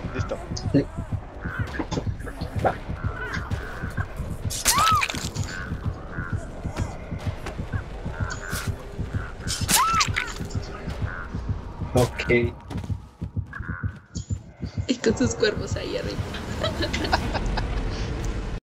Listo. Sí. Va. Ok. Y con sus cuervos ahí arriba.